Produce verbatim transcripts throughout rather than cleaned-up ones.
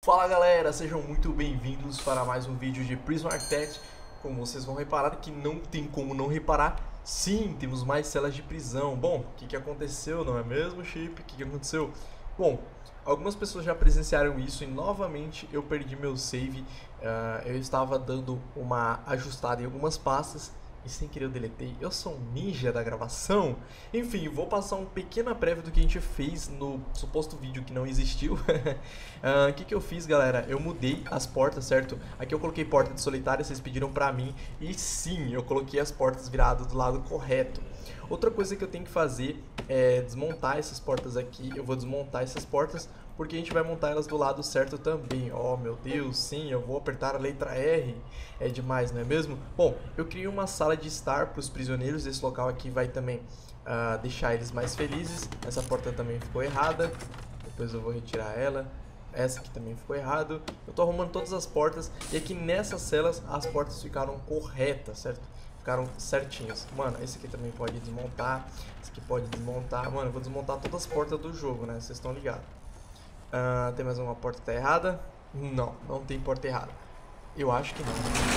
Fala galera, sejam muito bem-vindos para mais um vídeo de Prison Architect. Como vocês vão reparar que não tem como não reparar, sim, temos mais celas de prisão. Bom, o que, que aconteceu, não é mesmo, Chip? O que, que aconteceu? Bom, algumas pessoas já presenciaram isso e novamente eu perdi meu save. Uh, eu estava dando uma ajustada em algumas pastas e sem querer eu deletei. Eu sou um ninja da gravação. Enfim, vou passar uma pequena prévia do que a gente fez no suposto vídeo que não existiu. O uh, que que eu fiz, galera? Eu mudei as portas, certo? Aqui eu coloquei porta de solitária, vocês pediram pra mim. E sim, eu coloquei as portas viradas do lado correto. Outra coisa que eu tenho que fazer é desmontar essas portas aqui. Eu vou desmontar essas portas porque a gente vai montar elas do lado certo também. Oh meu Deus, sim, eu vou apertar a letra R. É demais, não é mesmo? Bom, eu criei uma sala de estar para os prisioneiros. Esse local aqui vai também uh, deixar eles mais felizes. Essa porta também ficou errada. Depois eu vou retirar ela. Essa aqui também ficou errado. Eu tô arrumando todas as portas. E aqui nessas celas as portas ficaram corretas, certo? Ficaram certinhas. Mano, esse aqui também pode desmontar. Esse aqui pode desmontar. Mano, eu vou desmontar todas as portas do jogo, né? Vocês estão ligados. Uh, tem mais uma porta que tá errada? Não, não tem porta errada. Eu acho que não.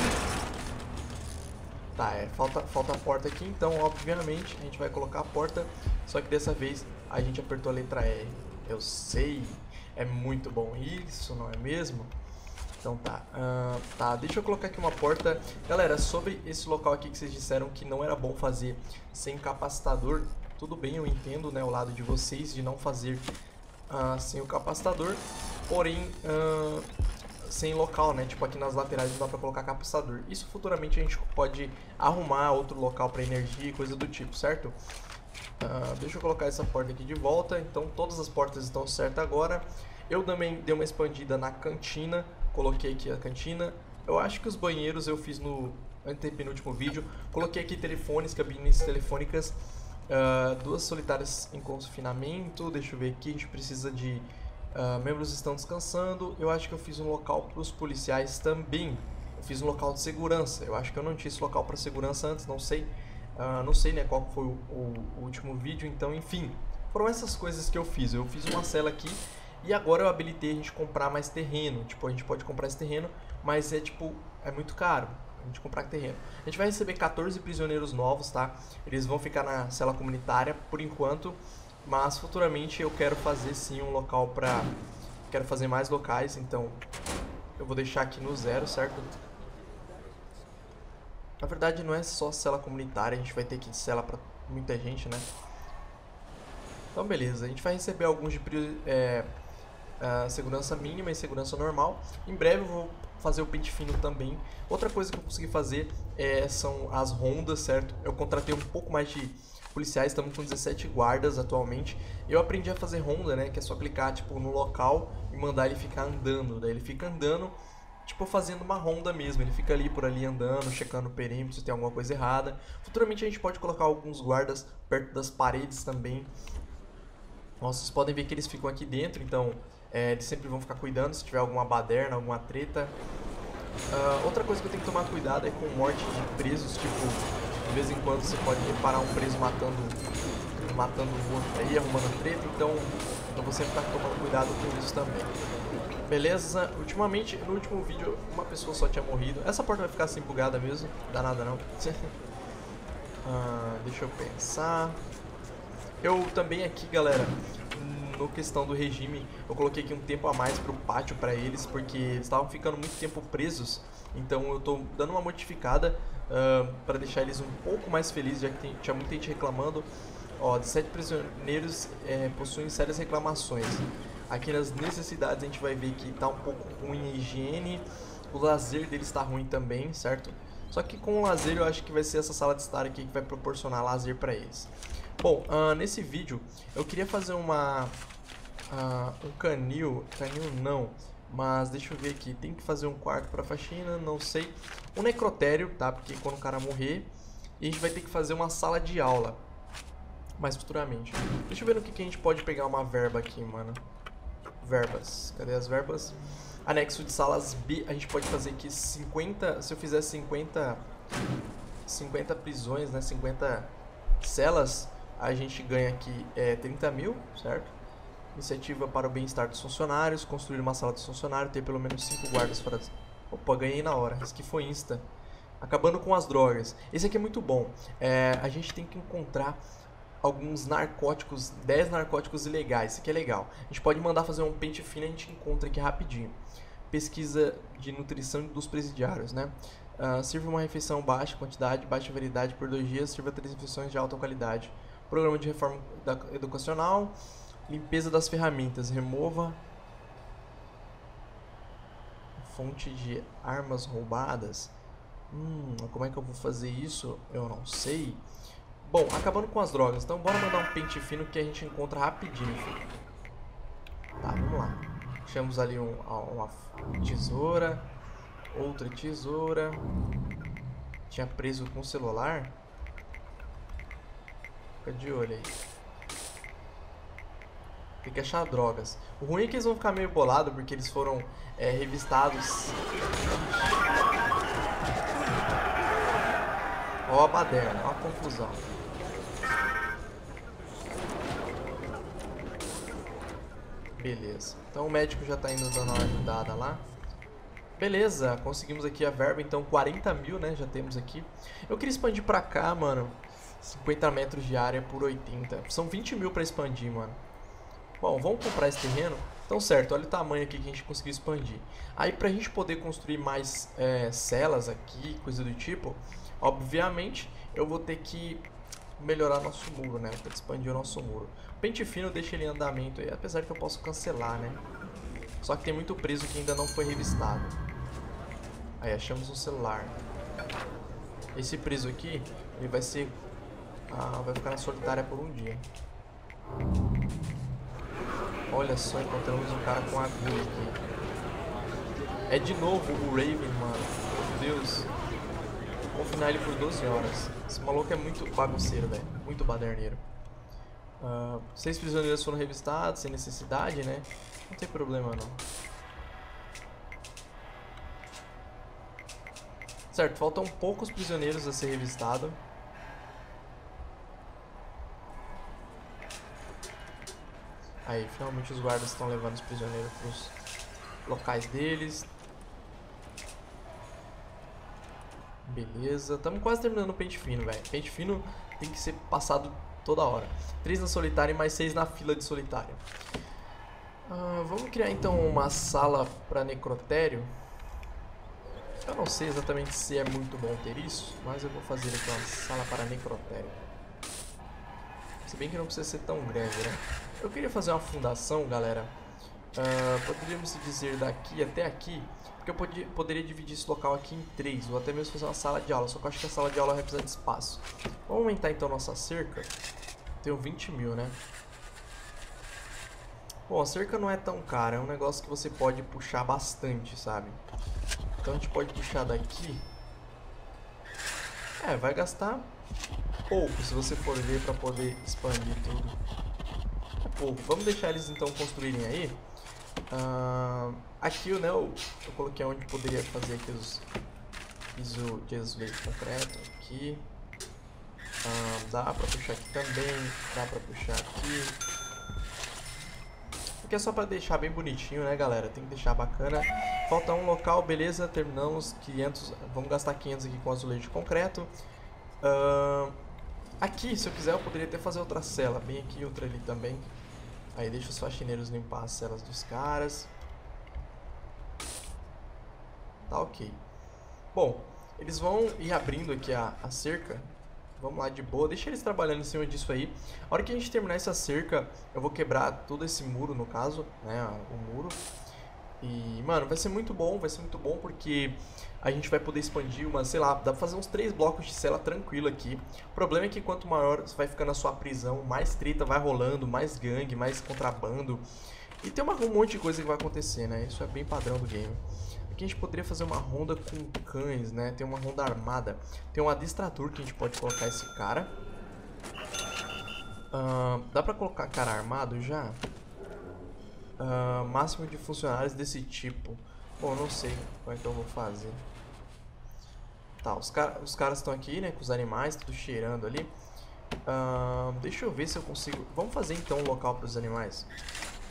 Tá, é, falta, falta a porta aqui, então obviamente a gente vai colocar a porta. Só que dessa vez a gente apertou a letra R. Eu sei, é muito bom isso, não é mesmo? Então tá, uh, tá, deixa eu colocar aqui uma porta. Galera, sobre esse local aqui que vocês disseram que não era bom fazer sem capacitador. Tudo bem, eu entendo, né, o lado de vocês de não fazer Uh, sem o capacitador, porém uh, sem local, né? Tipo aqui nas laterais não dá pra colocar capacitador. Isso futuramente a gente pode arrumar outro local para energia e coisa do tipo, certo? Uh, deixa eu colocar essa porta aqui de volta. Então todas as portas estão certas agora. Eu também dei uma expandida na cantina, coloquei aqui a cantina. Eu acho que os banheiros eu fiz no antepenúltimo vídeo. Coloquei aqui telefones, cabines telefônicas. Uh, duas solitárias em confinamento. Deixa eu ver aqui, a gente precisa de uh, membros estão descansando. Eu acho que eu fiz um local para os policiais também. Eu fiz um local de segurança. Eu acho que eu não tinha esse local para segurança antes, não sei. Uh, não sei, né, qual foi o, o, o último vídeo. Então, enfim, foram essas coisas que eu fiz. Eu fiz uma cela aqui e agora eu habilitei a gente comprar mais terreno. Tipo, a gente pode comprar esse terreno, mas é tipo, é muito caro a gente comprar terreno. A gente vai receber quatorze prisioneiros novos, tá? Eles vão ficar na cela comunitária por enquanto, mas futuramente eu quero fazer sim um local pra... Quero fazer mais locais, então eu vou deixar aqui no zero, certo? Na verdade não é só cela comunitária, a gente vai ter que cela pra muita gente, né? Então beleza, a gente vai receber alguns de é, uh, segurança mínima e segurança normal. Em breve eu vou fazer o pente fino também. Outra coisa que eu consegui fazer é, são as rondas, certo? Eu contratei um pouco mais de policiais, estamos com dezessete guardas atualmente. Eu aprendi a fazer ronda, né? Que é só clicar tipo, no local e mandar ele ficar andando. Daí ele fica andando, tipo fazendo uma ronda mesmo. Ele fica ali por ali andando, checando o perímetro se tem alguma coisa errada. Futuramente a gente pode colocar alguns guardas perto das paredes também. Nossa, vocês podem ver que eles ficam aqui dentro, então é, eles sempre vão ficar cuidando se tiver alguma baderna, alguma treta. Uh, outra coisa que eu tenho que tomar cuidado é com morte de presos, tipo, de vez em quando você pode reparar um preso matando matando o outro aí, arrumando treta, então eu vou sempre estar tomando cuidado com isso também. Beleza? Ultimamente, no último vídeo, uma pessoa só tinha morrido. Essa porta vai ficar assim bugada mesmo, não dá nada não. uh, deixa eu pensar. Eu também aqui, galera, no questão do regime, eu coloquei aqui um tempo a mais pro pátio pra eles, porque eles estavam ficando muito tempo presos. Então eu tô dando uma modificada uh, pra deixar eles um pouco mais felizes, já que tem, tinha muita gente reclamando. Ó, dezessete prisioneiros é, possuem sérias reclamações. Aqui nas necessidades a gente vai ver que tá um pouco ruim a higiene. O lazer deles tá ruim também, certo? Só que com o lazer eu acho que vai ser essa sala de estar aqui que vai proporcionar lazer pra eles. Bom, uh, nesse vídeo eu queria fazer uma uh, um canil, canil não, mas deixa eu ver aqui, tem que fazer um quarto para faxina, não sei, um necrotério, tá? Porque quando o cara morrer, e a gente vai ter que fazer uma sala de aula mais futuramente. Deixa eu ver no que, que a gente pode pegar uma verba aqui, mano. Verbas, cadê as verbas? Anexo de salas B, a gente pode fazer aqui cinquenta, se eu fizer cinquenta, cinquenta prisões, né, cinquenta celas, a gente ganha aqui é, trinta mil, certo? Iniciativa para o bem-estar dos funcionários. Construir uma sala dos funcionários. Ter pelo menos cinco guardas para... Opa, ganhei na hora. Esse aqui foi insta. Acabando com as drogas. Esse aqui é muito bom. É, a gente tem que encontrar alguns narcóticos, dez narcóticos ilegais. Isso aqui é legal. A gente pode mandar fazer um pente fino e a gente encontra aqui rapidinho. Pesquisa de nutrição dos presidiários, né? Uh, sirva uma refeição baixa quantidade, baixa variedade por dois dias. Sirva três refeições de alta qualidade. Programa de reforma educacional. Limpeza das ferramentas. Remova fonte de armas roubadas. Hum, como é que eu vou fazer isso? Eu não sei. Bom, acabando com as drogas. Então bora mandar um pente fino que a gente encontra rapidinho, filho. Tá, vamos lá. Achamos ali um, uma tesoura. Outra tesoura. Tinha preso com o celular. Fica de olho aí. Tem que achar drogas. O ruim é que eles vão ficar meio bolados porque eles foram é, revistados. Ó a baderna, ó a confusão. Beleza. Então o médico já tá indo dando uma ajudada lá. Beleza, conseguimos aqui a verba, então quarenta mil, né, já temos aqui. Eu queria expandir pra cá, mano. cinquenta metros de área por oitenta. São vinte mil pra expandir, mano. Bom, vamos comprar esse terreno. Então, certo, olha o tamanho aqui que a gente conseguiu expandir. Aí, pra gente poder construir mais é, celas aqui, coisa do tipo, obviamente, eu vou ter que melhorar nosso muro, né? Vou ter que expandir o nosso muro. O pente fino deixa ele em andamento aí, apesar que eu posso cancelar, né? Só que tem muito preso que ainda não foi revistado. Aí, achamos um celular. Esse preso aqui, ele vai ser... Ah, vai ficar na solitária por um dia. Olha só, encontramos um cara com agulha aqui. É de novo o Raven, mano. Meu Deus. Vou confinar ele por doze horas. Esse maluco é muito bagunceiro, velho. Muito baderneiro. Uh, seis prisioneiros foram revistados, sem necessidade, né? Não tem problema, não. Certo, faltam poucos prisioneiros a ser revistado. Aí, finalmente os guardas estão levando os prisioneiros para os locais deles. Beleza, estamos quase terminando o pente fino, velho. Pente fino tem que ser passado toda hora. Três na solitária e mais seis na fila de solitária. Ah, vamos criar então uma sala para necrotério. Eu não sei exatamente se é muito bom ter isso, mas eu vou fazer aqui uma sala para necrotério. Se bem que não precisa ser tão grande, né? Eu queria fazer uma fundação, galera. Uh, poderíamos dizer daqui até aqui, porque eu podia, poderia dividir esse local aqui em três, ou até mesmo fazer uma sala de aula, só que eu acho que a sala de aula vai precisar de espaço. Vamos aumentar então nossa cerca. Tenho vinte mil, né? Bom, a cerca não é tão cara, é um negócio que você pode puxar bastante, sabe? Então a gente pode puxar daqui. É, vai gastar pouco se você for ver para poder expandir tudo. É pouco. Vamos deixar eles então construírem aí. Uh, aqui, né, eu, eu coloquei onde poderia fazer aqui os piso de azulejo concreto. Aqui. Uh, dá pra puxar aqui também. Dá pra puxar aqui. Aqui é só pra deixar bem bonitinho, né, galera? Tem que deixar bacana. Falta um local, beleza. Terminamos. quinhentos. Vamos gastar quinhentos aqui com azulejo de concreto. Uh, aqui, se eu quiser, eu poderia até fazer outra cela. Bem aqui, outra ali também. Aí deixa os faxineiros limpar as celas dos caras. Tá ok. Bom, eles vão ir abrindo aqui a, a cerca. Vamos lá de boa, deixa eles trabalhando em cima disso aí. A hora que a gente terminar essa cerca, eu vou quebrar todo esse muro, no caso, né, o muro. E, mano, vai ser muito bom, vai ser muito bom porque a gente vai poder expandir uma, sei lá, dá pra fazer uns três blocos de cela tranquilo aqui. O problema é que quanto maior vai ficando a sua prisão, mais treta vai rolando, mais gangue, mais contrabando. E tem uma, um monte de coisa que vai acontecer, né, isso é bem padrão do game. Aqui a gente poderia fazer uma ronda com cães, né, tem uma ronda armada. Tem um adistrator que a gente pode colocar esse cara. Uh, dá pra colocar cara armado já? Uh, máximo de funcionários desse tipo. Bom, não sei como é que eu vou fazer. Tá, os, car os caras estão aqui, né, com os animais, tudo cheirando ali. Uh, deixa eu ver se eu consigo... Vamos fazer então um local para os animais.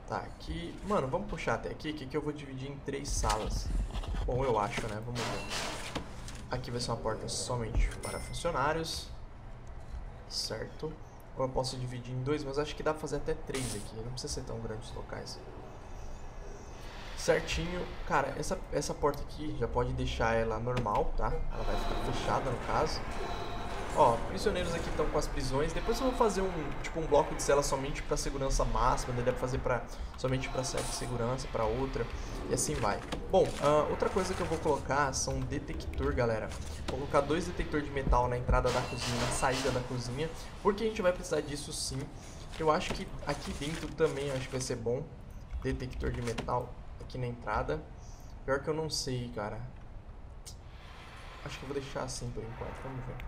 Tá, aqui... Mano, vamos puxar até aqui, que aqui eu vou dividir em três salas. Bom, eu acho, né? Vamos ver. Aqui vai ser uma porta somente para funcionários. Certo. Ou eu posso dividir em dois, mas acho que dá pra fazer até três aqui. Não precisa ser tão grandes os locais. Certinho. Cara, essa, essa porta aqui já pode deixar ela normal, tá? Ela vai ficar fechada no caso. Ó, prisioneiros aqui estão com as prisões. Depois eu vou fazer um, tipo, um bloco de cela somente para segurança máxima. Daí dá pra fazer pra, somente para certa segurança, para outra. E assim vai. Bom, uh, outra coisa que eu vou colocar são um detector, galera. Vou colocar dois detectores de metal na entrada da cozinha, na saída da cozinha. Porque a gente vai precisar disso sim. Eu acho que aqui dentro também eu acho que vai ser bom. Detector de metal aqui na entrada. Pior que eu não sei, cara. Acho que eu vou deixar assim por enquanto. Vamos ver.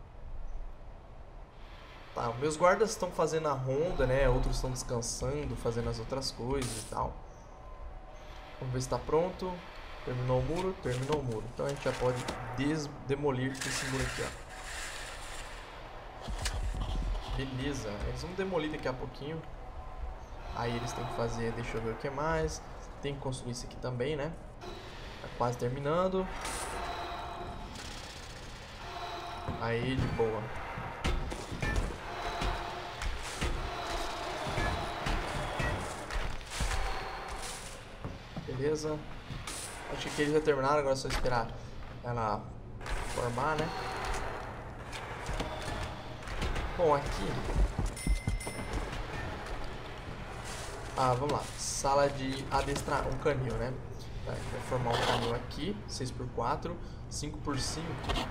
Tá, meus guardas estão fazendo a ronda, né? Outros estão descansando, fazendo as outras coisas e tal. Vamos ver se está pronto. Terminou o muro, terminou o muro. Então a gente já pode demolir esse muro aqui, ó. Beleza, eles vão demolir daqui a pouquinho. Aí eles têm que fazer, deixa eu ver o que mais. Tem que construir isso aqui também, né? Tá quase terminando. Aí, de boa. Beleza. Acho que eles já terminaram, agora é só esperar ela formar, né? Bom, aqui... Ah, vamos lá. Sala de adestrar um canil, né? Tá, a gente vai formar um canil aqui, seis por quatro, cinco por cinco.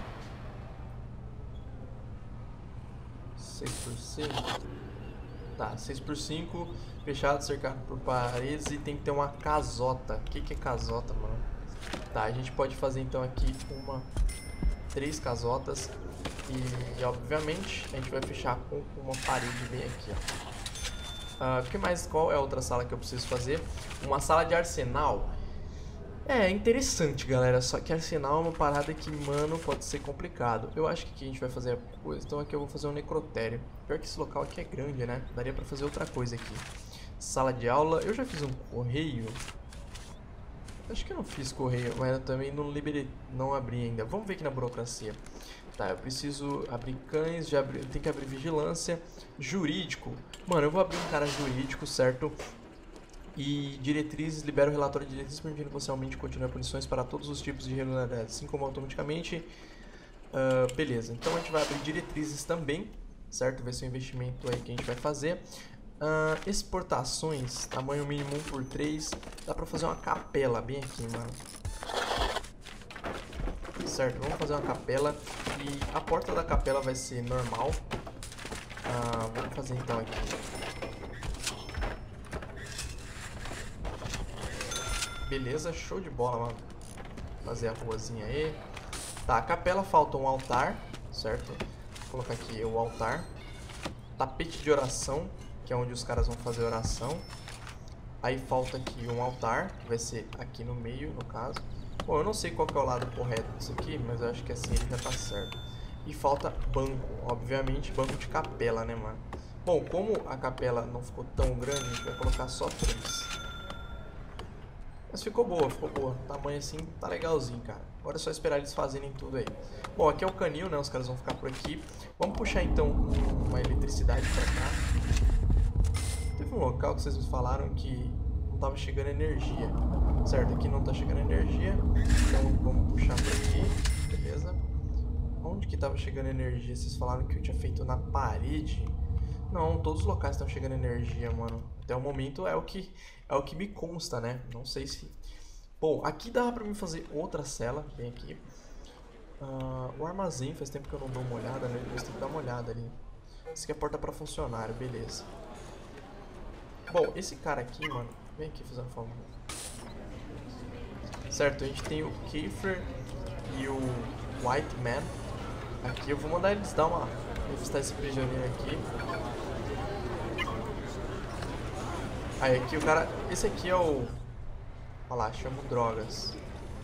seis por cinco. Tá, seis por cinco, fechado, cercado por paredes e tem que ter uma casota. O que que é casota, mano? Tá, a gente pode fazer então aqui uma, três casotas e, e obviamente a gente vai fechar com uma parede bem aqui, ó. O uh, que mais? Qual é a outra sala que eu preciso fazer? Uma sala de arsenal. É, interessante, galera. Só que arsenal é uma parada que, mano, pode ser complicado. Eu acho que aqui a gente vai fazer a coisa. Então aqui eu vou fazer um necrotério. Pior que esse local aqui é grande, né? Daria pra fazer outra coisa aqui. Sala de aula. Eu já fiz um correio. Acho que eu não fiz correio, mas eu também não liberei, não abri ainda. Vamos ver aqui na burocracia. Tá, eu preciso abrir cães, já abri, eu tenho que abrir vigilância, jurídico. Mano, eu vou abrir um cara jurídico, certo? E diretrizes, libera o relatório de diretrizes permitindo que você aumente e continue punições para todos os tipos de irregularidades, assim como automaticamente. Uh, beleza, então a gente vai abrir diretrizes também, certo? Vai ser um investimento aí que a gente vai fazer. Uh, exportações, tamanho mínimo um por três. Dá pra fazer uma capela bem aqui, mano. Certo, vamos fazer uma capela. E a porta da capela vai ser normal. Uh, vamos fazer então aqui. Beleza, show de bola, mano. Fazer a ruazinha aí. Tá, a capela falta um altar, certo? Vou colocar aqui o altar. Tapete de oração, que é onde os caras vão fazer oração. Aí falta aqui um altar, que vai ser aqui no meio, no caso. Bom, eu não sei qual que é o lado correto disso aqui, mas eu acho que assim ele já tá certo. E falta banco, obviamente, banco de capela, né, mano? Bom, como a capela não ficou tão grande, a gente vai colocar só três. Mas ficou boa, ficou boa. O tamanho assim tá legalzinho, cara. Agora é só esperar eles fazerem tudo aí. Bom, aqui é o canil, né? Os caras vão ficar por aqui. Vamos puxar então uma eletricidade pra cá. Teve um local que vocês me falaram que não tava chegando energia. Certo, aqui não tá chegando energia. Então vamos puxar por aqui. Beleza. Onde que tava chegando energia? Vocês falaram que eu tinha feito na parede. Não, todos os locais estão chegando energia, mano. Até o momento é o que é o que me consta, né? Não sei se... Bom, aqui dá pra mim fazer outra cela. Bem aqui. Uh, o armazém, faz tempo que eu não dou uma olhada, né? Depois tem que dar uma olhada ali. Esse aqui é a porta pra funcionário, beleza. Bom, esse cara aqui, mano... Vem aqui fazer um favor. Certo, a gente tem o Kiefer e o White Man. Aqui eu vou mandar eles dar uma... revistar esse prisioneiro aqui. Aí aqui o cara... Esse aqui é o... Olha lá, chamo drogas.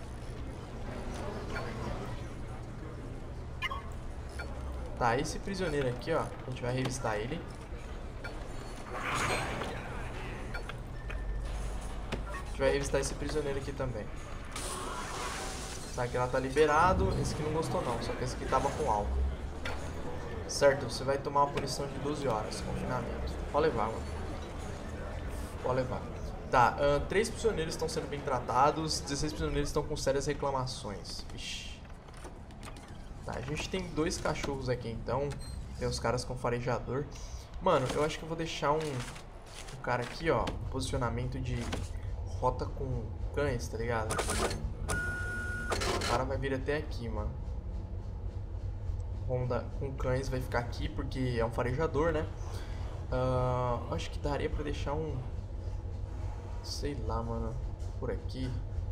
Tá, esse prisioneiro aqui, ó. A gente vai revistar ele. gente vai revistar esse prisioneiro aqui também. Tá, aqui ela tá liberado. Esse aqui não gostou não, só que esse aqui tava com álcool. Certo, você vai tomar uma punição de doze horas, confinamento. Pode levar, mano. Pode levar. Tá, uh, três prisioneiros estão sendo bem tratados, dezesseis prisioneiros estão com sérias reclamações. Vixe. Tá, a gente tem dois cachorros aqui então. Tem os caras com farejador. Mano, eu acho que eu vou deixar um, um cara aqui, ó. Posicionamento de rota com cães, tá ligado? O cara vai vir até aqui, mano. Ronda com cães vai ficar aqui porque é um farejador, né? Uh, acho que daria pra deixar um... Sei lá, mano. Por aqui.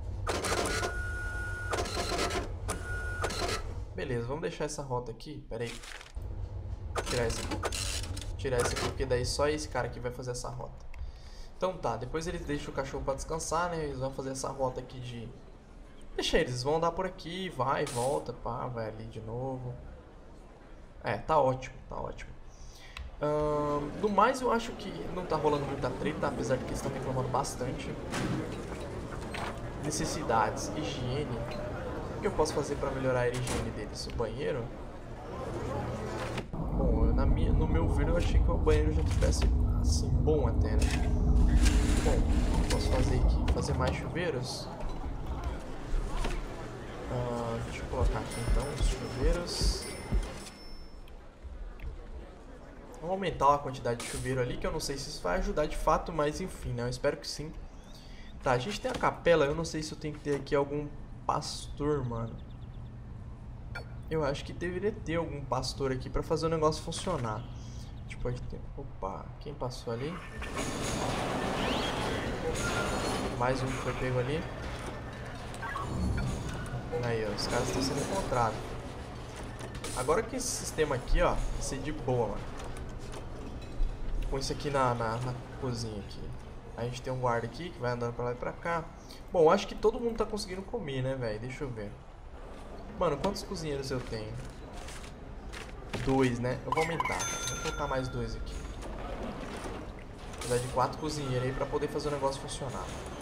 Beleza, vamos deixar essa rota aqui. Pera aí. Tirar esse aqui. Tirar esse aqui, porque daí só esse cara aqui vai fazer essa rota. Então tá, depois eles deixam o cachorro pra descansar, né? Eles vão fazer essa rota aqui de... Deixa eles, vão andar por aqui, vai, volta, pá, vai ali de novo. É, tá ótimo, tá ótimo. Uh, do mais, eu acho que não tá rolando muita treta, apesar de que eles estão reclamando bastante. Necessidades, higiene. O que eu posso fazer pra melhorar a higiene deles? O banheiro? Bom, na minha, no meu ver, eu achei que o banheiro já tivesse, assim, bom até, né? Bom, o que eu posso fazer aqui? Fazer mais chuveiros? Uh, deixa eu colocar aqui, então, os chuveiros. Vamos aumentar a quantidade de chuveiro ali, que eu não sei se isso vai ajudar de fato, mas enfim, né? Eu espero que sim. Tá, a gente tem a capela, eu não sei se eu tenho que ter aqui algum pastor, mano. Eu acho que deveria ter algum pastor aqui pra fazer o negócio funcionar. A gente pode ter... Opa, quem passou ali? Mais um que foi pego ali. Aí, ó, os caras estão sendo encontrados. Agora que esse sistema aqui, ó, vai ser de boa, mano. Põe isso aqui na, na, na cozinha aqui. Aí a gente tem um guarda aqui que vai andando pra lá e pra cá. Bom, acho que todo mundo tá conseguindo comer, né, velho? Deixa eu ver. Mano, quantos cozinheiros eu tenho? Dois, né? Eu vou aumentar. Vou colocar mais dois aqui. Vou precisar de quatro cozinheiros aí pra poder fazer o negócio funcionar.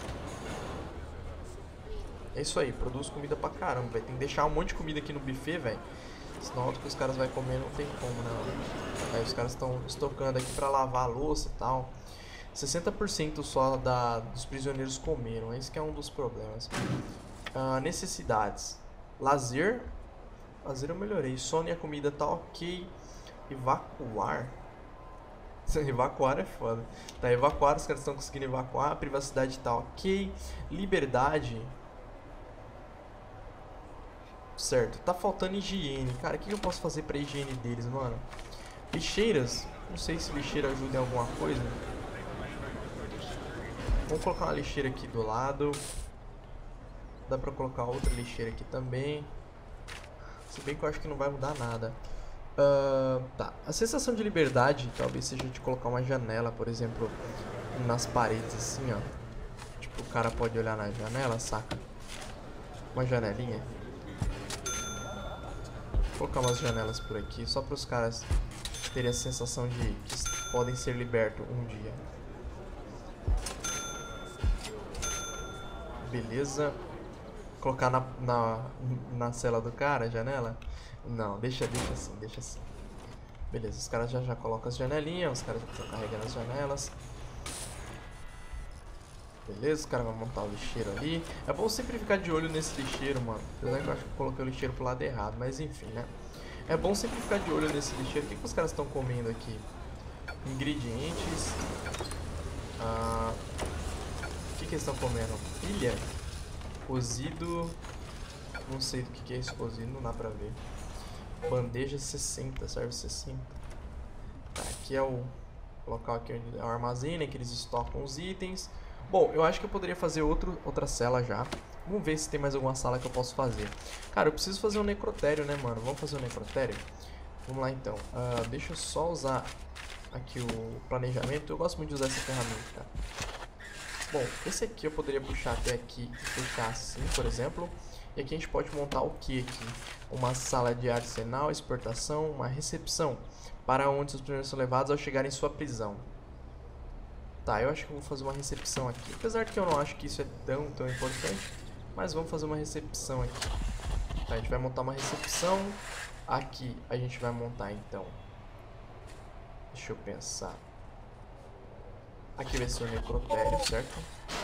É isso aí, produz comida pra caramba, velho. Tem que deixar um monte de comida aqui no buffet, velho. Senão o que os caras vão comer não tem como, não. Aí os caras estão estocando aqui pra lavar a louça e tal. sessenta por cento só da, dos prisioneiros comeram. Esse que é um dos problemas. Uh, necessidades. Lazer. Lazer eu melhorei. Sono e a comida tá ok. Evacuar. Evacuar é foda. Tá, evacuar, os caras estão conseguindo evacuar. A privacidade tá ok. Liberdade. Certo, tá faltando higiene. Cara, o que eu posso fazer pra higiene deles, mano? Lixeiras? Não sei se lixeira ajuda em alguma coisa. Vamos colocar uma lixeira aqui do lado. Dá pra colocar outra lixeira aqui também. Se bem que eu acho que não vai mudar nada. Uh, tá, a sensação de liberdade talvez seja de colocar uma janela, por exemplo, nas paredes assim, ó. Tipo, o cara pode olhar na janela, saca? Uma janelinha. Vou colocar umas janelas por aqui, só para os caras terem a sensação de que podem ser libertos um dia. Beleza. Colocar na, na, na cela do cara a janela? Não, deixa, deixa assim, deixa assim. Beleza, os caras já, já colocam as janelinhas, os caras já estão carregando as janelas. Beleza, os caras vão montar o lixeiro ali. É bom sempre ficar de olho nesse lixeiro, mano. Apesar que eu acho que eu coloquei o lixeiro pro lado errado, mas enfim, né? É bom sempre ficar de olho nesse lixeiro. O que, que os caras estão comendo aqui? Ingredientes. Ah, o que, que eles estão comendo? Ilha. Cozido. Não sei do que, que é esse cozido, não dá pra ver. Bandeja sessenta, serve sessenta. Tá, aqui é o local aqui onde é o armazém, né? Que eles estocam os itens. Bom, eu acho que eu poderia fazer outro, outra cela já. Vamos ver se tem mais alguma sala que eu posso fazer. Cara, eu preciso fazer um necrotério, né, mano? Vamos fazer um necrotério? Vamos lá, então. Uh, deixa eu só usar aqui o planejamento. Eu gosto muito de usar essa ferramenta, cara. Bom, esse aqui eu poderia puxar até aqui e puxar assim, por exemplo. E aqui a gente pode montar o que aqui? Uma sala de arsenal, exportação, uma recepção. Para onde os prisioneiros são levados ao chegar em sua prisão. Tá, eu acho que eu vou fazer uma recepção aqui. Apesar que eu não acho que isso é tão, tão importante. Mas vamos fazer uma recepção aqui. Tá, a gente vai montar uma recepção. Aqui a gente vai montar então. Deixa eu pensar. Aqui vai ser o necrotério, certo?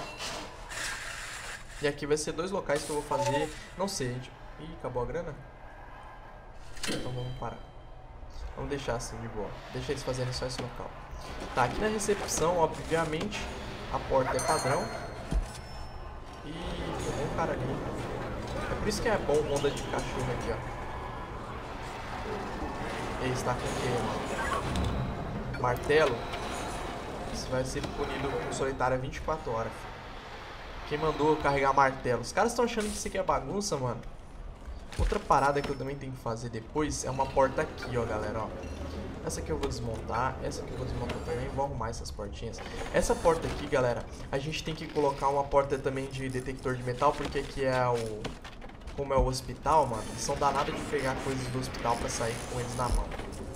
E aqui vai ser dois locais que eu vou fazer. Não sei, gente. Ih, acabou a grana? Então vamos parar. Vamos deixar assim de boa. Deixa eles fazerem só esse local. Tá, aqui na recepção, obviamente, a porta é padrão. E tem um cara ali. É por isso que é bom onda de cachorro aqui, ó. Ele está com o quê, mano? Martelo. Isso vai ser punido com solitária vinte e quatro horas. Quem mandou carregar martelo? Os caras estão achando que isso aqui é bagunça, mano. Outra parada que eu também tenho que fazer depois é uma porta aqui, ó, galera, ó. Essa aqui eu vou desmontar, essa aqui eu vou desmontar também, vou arrumar essas portinhas. Essa porta aqui, galera, a gente tem que colocar uma porta também de detector de metal, porque aqui é o... Como é o hospital, mano, eles são danados de pegar coisas do hospital pra sair com eles na mão.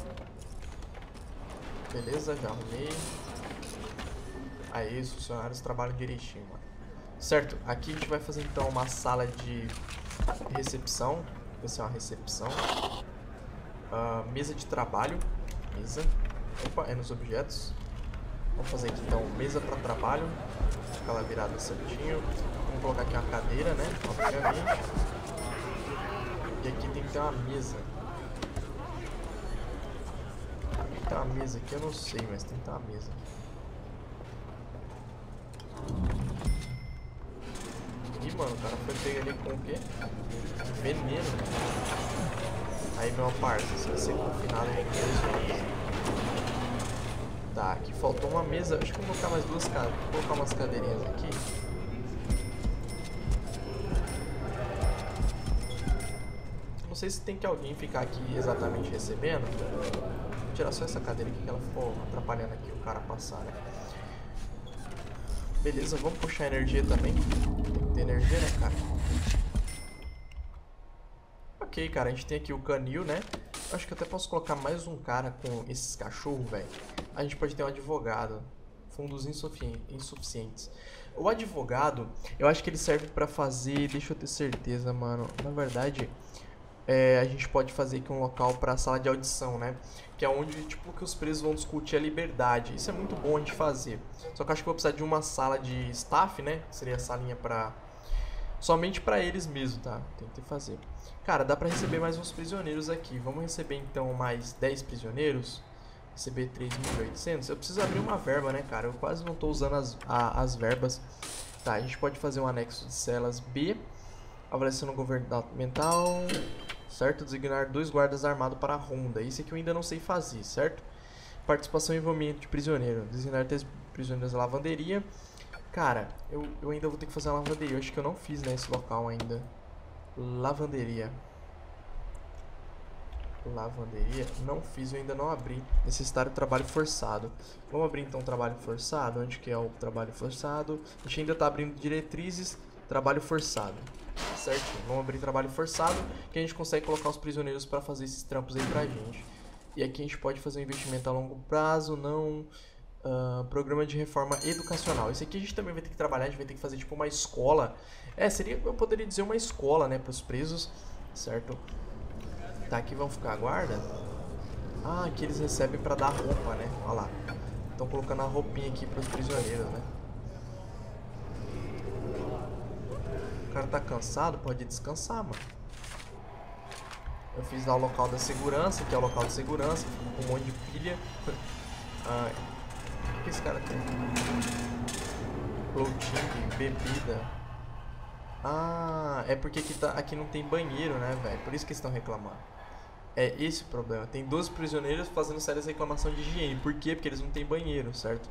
Beleza, já arrumei. Aí, os funcionários trabalham direitinho, mano. Certo, aqui a gente vai fazer então uma sala de recepção. Vai ser uma recepção. Uh, mesa de trabalho. Mesa. Opa, é nos objetos. Vamos fazer aqui então mesa para trabalho. Fica ela virada certinho. Vamos colocar aqui uma cadeira, né? Obviamente. E aqui tem que ter uma mesa. Tem que ter uma mesa aqui, eu não sei, mas tem que ter uma mesa. Ih, mano, o cara foi pegar ali com o quê? Veneno. Aí, meu parça, você vai ser confinado em três horas. Tá, aqui faltou uma mesa. Acho que eu vou colocar mais duas cadeiras. Vou colocar umas cadeirinhas aqui. Não sei se tem que alguém ficar aqui exatamente recebendo. Vou tirar só essa cadeira aqui que ela ficou atrapalhando aqui o cara passar, né? Beleza, vamos puxar energia também. Tem que ter energia, né, cara? Ok, cara, a gente tem aqui o canil, né? Acho que eu até posso colocar mais um cara com esses cachorros, velho. A gente pode ter um advogado. Fundos insufici- insuficientes. O advogado, eu acho que ele serve pra fazer... Deixa eu ter certeza, mano. Na verdade, é, a gente pode fazer aqui um local pra sala de audição, né? Que é onde, tipo, que os presos vão discutir a liberdade. Isso é muito bom a gente fazer. Só que eu acho que eu vou precisar de uma sala de staff, né? Que seria a salinha pra... Somente pra eles mesmo, tá? Tem que fazer. Cara, dá pra receber mais uns prisioneiros aqui. Vamos receber, então, mais dez prisioneiros. Receber três mil e oitocentos. Eu preciso abrir uma verba, né, cara? Eu quase não tô usando as, a, as verbas. Tá, a gente pode fazer um anexo de celas B. Avaliação governamental... Certo? Designar dois guardas armados para a ronda. Isso aqui eu ainda não sei fazer, certo? Participação e envolvimento de prisioneiro. Designar três prisioneiros na lavanderia. Cara, eu, eu ainda vou ter que fazer uma lavanderia. Eu acho que eu não fiz nesse local ainda. Lavanderia. Lavanderia. Não fiz, eu ainda não abri. Necessitário trabalho forçado. Vamos abrir então trabalho forçado. Onde que é o trabalho forçado? A gente ainda tá abrindo diretrizes. Trabalho forçado. Certinho, vamos abrir trabalho forçado, que a gente consegue colocar os prisioneiros para fazer esses trampos aí pra gente. E aqui a gente pode fazer um investimento a longo prazo, não... Uh, programa de reforma educacional. Esse aqui a gente também vai ter que trabalhar, a gente vai ter que fazer tipo uma escola. É, seria, eu poderia dizer uma escola, né, pros presos, certo? Tá, aqui vão ficar a guarda. Ah, aqui eles recebem pra dar roupa, né, olha lá. Estão colocando a roupinha aqui pros prisioneiros, né. O cara tá cansado, pode descansar, mano. Eu fiz lá o local da segurança, que é o local de segurança, com um monte de pilha. Ah, o que esse cara tem? Floating, bebida. Ah, é porque aqui, tá, aqui não tem banheiro, né, velho? Por isso que eles estão reclamando. É esse o problema. Tem doze prisioneiros fazendo sérias reclamações de higiene. Por quê? Porque eles não têm banheiro, certo?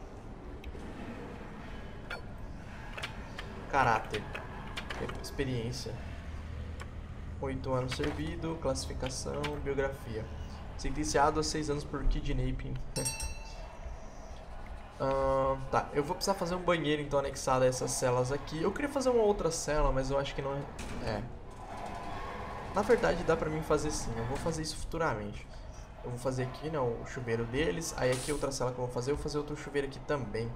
Caráter. Experiência. oito anos servido. Classificação. Biografia. Sentenciado a seis anos por kidnapping. Uh, tá, eu vou precisar fazer um banheiro então anexado a essas celas aqui. Eu queria fazer uma outra cela, mas eu acho que não é. É. Na verdade dá pra mim fazer sim, eu vou fazer isso futuramente. Eu vou fazer aqui, né, o chuveiro deles. Aí aqui outra cela que eu vou fazer, eu vou fazer outro chuveiro aqui também.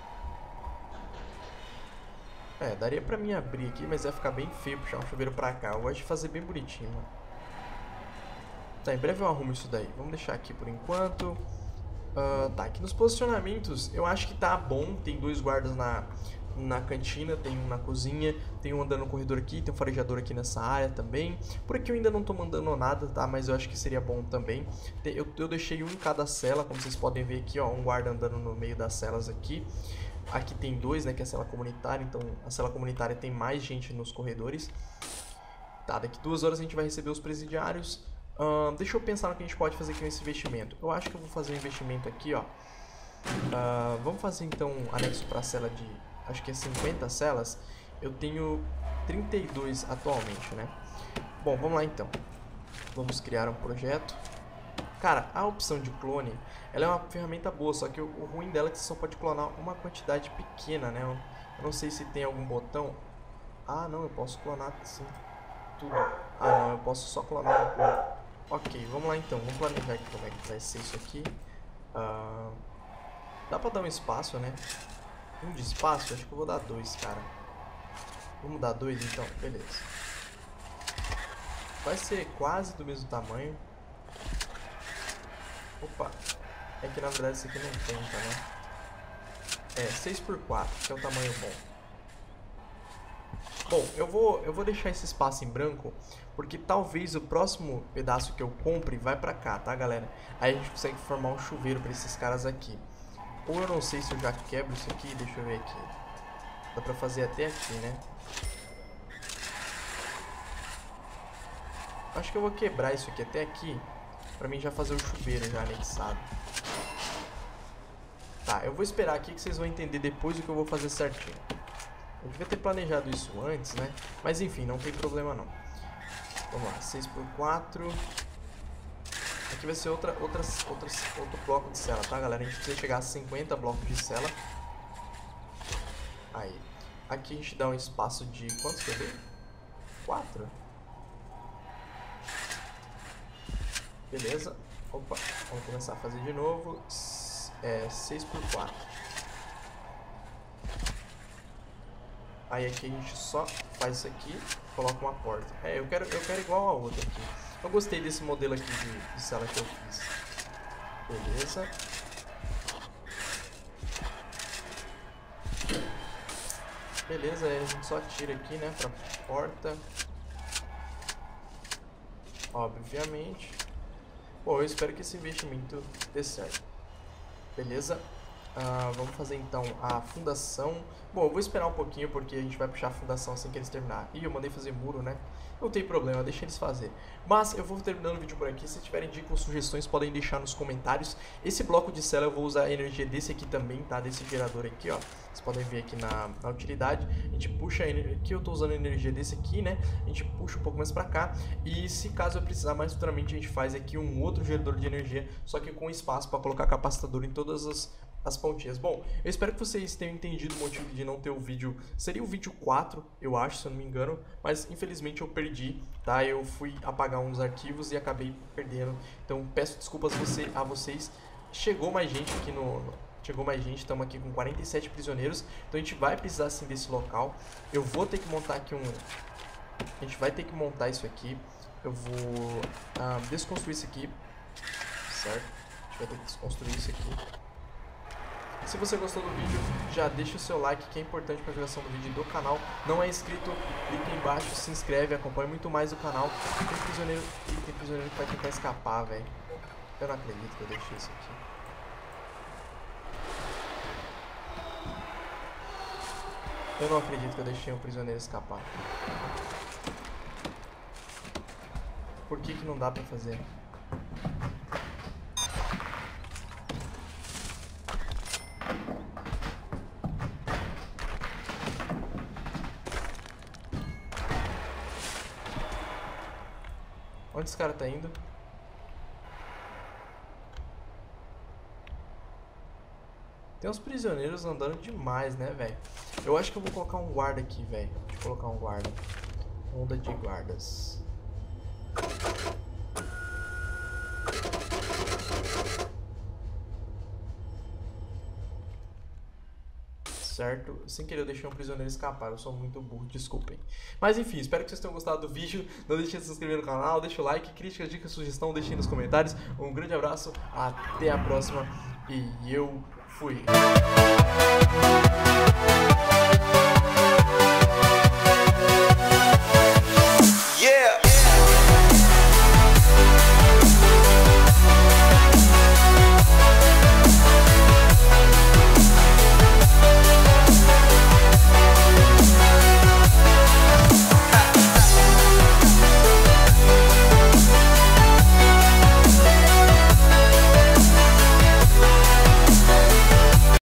É, daria pra mim abrir aqui, mas ia ficar bem feio puxar um chuveiro pra cá. Eu gosto de fazer bem bonitinho, mano. Tá, em breve eu arrumo isso daí. Vamos deixar aqui por enquanto. Uh, tá, aqui nos posicionamentos eu acho que tá bom. Tem dois guardas na, na cantina, tem um na cozinha, tem um andando no corredor aqui, tem um farejador aqui nessa área também. Por aqui eu ainda não tô mandando nada, tá? Mas eu acho que seria bom também. Eu, eu deixei um em cada cela, como vocês podem ver aqui, ó. Um guarda andando no meio das celas aqui. Aqui tem dois, né, que é a cela comunitária, então a cela comunitária tem mais gente nos corredores. Tá, daqui duas horas a gente vai receber os presidiários. Uh, deixa eu pensar no que a gente pode fazer aqui nesse investimento. Eu acho que eu vou fazer um investimento aqui, ó. Uh, vamos fazer então um anexo para a cela de, acho que é cinquenta celas. Eu tenho trinta e dois atualmente, né? Bom, vamos lá então. Vamos criar um projeto. Cara, a opção de clone, ela é uma ferramenta boa, só que o, o ruim dela é que você só pode clonar uma quantidade pequena, né? Eu, eu não sei se tem algum botão. Ah, não, eu posso clonar sim, tudo. Ah, não, eu posso só clonar um pouco. Ok, vamos lá então, vamos planejar aqui como é que vai ser isso aqui. Uh, dá pra dar um espaço, né? Um de espaço? Acho que eu vou dar dois, cara. Vamos dar dois então? Beleza. Vai ser quase do mesmo tamanho. Opa, é que na verdade esse aqui não conta, né? É, seis por quatro, que é o tamanho bom. Bom, eu vou, eu vou deixar esse espaço em branco, porque talvez o próximo pedaço que eu compre vai pra cá, tá, galera? Aí a gente consegue formar um chuveiro pra esses caras aqui. Ou eu não sei se eu já quebro isso aqui, deixa eu ver aqui. Dá pra fazer até aqui, né? Acho que eu vou quebrar isso aqui até aqui, pra mim já fazer o chuveiro já anexado. Tá, eu vou esperar aqui que vocês vão entender depois o que eu vou fazer certinho. Eu devia ter planejado isso antes, né? Mas enfim, não tem problema não. Vamos lá, seis por quatro. Aqui vai ser outra, outra, outra, outro bloco de cela, tá, galera? A gente precisa chegar a cinquenta blocos de cela. Aí. Aqui a gente dá um espaço de... quantos que eu dei? quatro. Beleza. Opa, vamos começar a fazer de novo. É, seis por quatro. Aí aqui a gente só faz isso aqui, coloca uma porta. É, eu quero, eu quero igual a outra aqui. Eu gostei desse modelo aqui de, de cela que eu fiz. Beleza. Beleza, aí a gente só tira aqui, né, pra porta. Obviamente. Bom, eu espero que esse investimento dê certo. Beleza. Uh, vamos fazer então a fundação. Bom, eu vou esperar um pouquinho porque a gente vai puxar a fundação assim que eles terminar. Ih, eu mandei fazer muro, né? Não tem problema, deixa eles fazer. Mas eu vou terminando o vídeo por aqui. Se tiverem dicas ou sugestões, podem deixar nos comentários. Esse bloco de cela eu vou usar a energia desse aqui também, tá? Desse gerador aqui, ó. Vocês podem ver aqui na, na utilidade. A gente puxa a energia. Aqui eu tô usando a energia desse aqui, né? A gente puxa um pouco mais pra cá. E se caso eu precisar mais futuramente, a gente faz aqui um outro gerador de energia, só que com espaço para colocar capacitador em todas as... as pontinhas. Bom, eu espero que vocês tenham entendido o motivo de não ter o vídeo. Seria o vídeo quatro, eu acho, se eu não me engano. Mas infelizmente eu perdi, tá? Eu fui apagar uns arquivos e acabei perdendo. Então peço desculpas você, a vocês. Chegou mais gente aqui no... Chegou mais gente, estamos aqui com quarenta e sete prisioneiros. Então a gente vai precisar sim desse local. Eu vou ter que montar aqui um... A gente vai ter que montar isso aqui. Eu vou ah, desconstruir isso aqui. Certo? A gente vai ter que desconstruir isso aqui. Se você gostou do vídeo, já deixa o seu like, que é importante para a divulgação do vídeo do canal. Não é inscrito, clica aí embaixo, se inscreve, acompanha muito mais o canal. Tem prisioneiro, tem prisioneiro que vai tentar escapar, velho. Eu não acredito que eu deixei isso aqui. Eu não acredito que eu deixei um prisioneiro escapar. Por que que não dá pra fazer? Onde esse cara tá indo? Tem uns prisioneiros andando demais, né, velho? Eu acho que eu vou colocar um guarda aqui, velho. Deixa eu colocar um guarda. Onda de guardas. certo? Sem querer eu deixei um prisioneiro escapar, eu sou muito burro, desculpem. Mas enfim, espero que vocês tenham gostado do vídeo. Não deixem de se inscrever no canal, deixa o like, crítica, dica, sugestão, deixem nos comentários. Um grande abraço, até a próxima e eu fui.